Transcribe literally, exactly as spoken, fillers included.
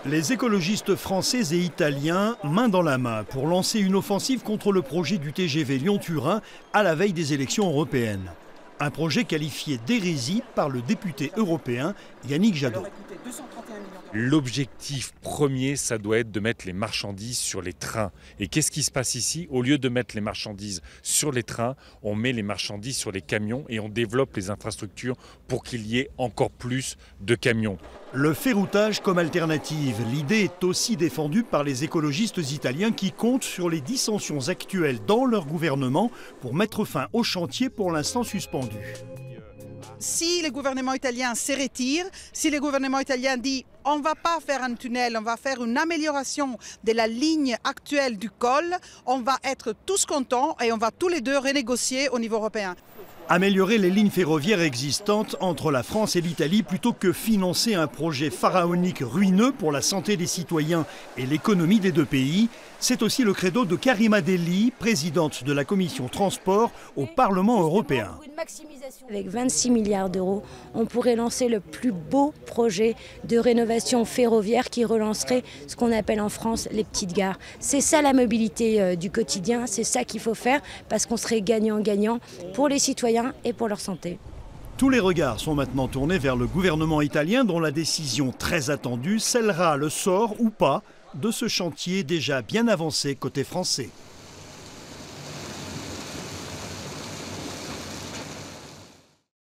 Les écologistes français et italiens, main dans la main, pour lancer une offensive contre le projet du T G V Lyon-Turin à la veille des élections européennes. Un projet qualifié d'hérésie par le député européen Yannick Jadot. L'objectif premier, ça doit être de mettre les marchandises sur les trains. Et qu'est-ce qui se passe ici? Au lieu de mettre les marchandises sur les trains, on met les marchandises sur les camions et on développe les infrastructures pour qu'il y ait encore plus de camions. Le ferroutage comme alternative, l'idée est aussi défendue par les écologistes italiens qui comptent sur les dissensions actuelles dans leur gouvernement pour mettre fin au chantier pour l'instant suspendu. Si le gouvernement italien se retire, si le gouvernement italien dit on ne va pas faire un tunnel, on va faire une amélioration de la ligne actuelle du col, on va être tous contents et on va tous les deux renégocier au niveau européen. Améliorer les lignes ferroviaires existantes entre la France et l'Italie plutôt que financer un projet pharaonique ruineux pour la santé des citoyens et l'économie des deux pays, c'est aussi le credo de Karima Delli, présidente de la commission transport au Parlement européen. Avec vingt-six milliards d'euros, on pourrait lancer le plus beau projet de rénovation ferroviaire qui relancerait ce qu'on appelle en France les petites gares. C'est ça la mobilité du quotidien, c'est ça qu'il faut faire parce qu'on serait gagnant-gagnant pour les citoyens et pour leur santé. Tous les regards sont maintenant tournés vers le gouvernement italien dont la décision très attendue scellera le sort ou pas de ce chantier déjà bien avancé côté français.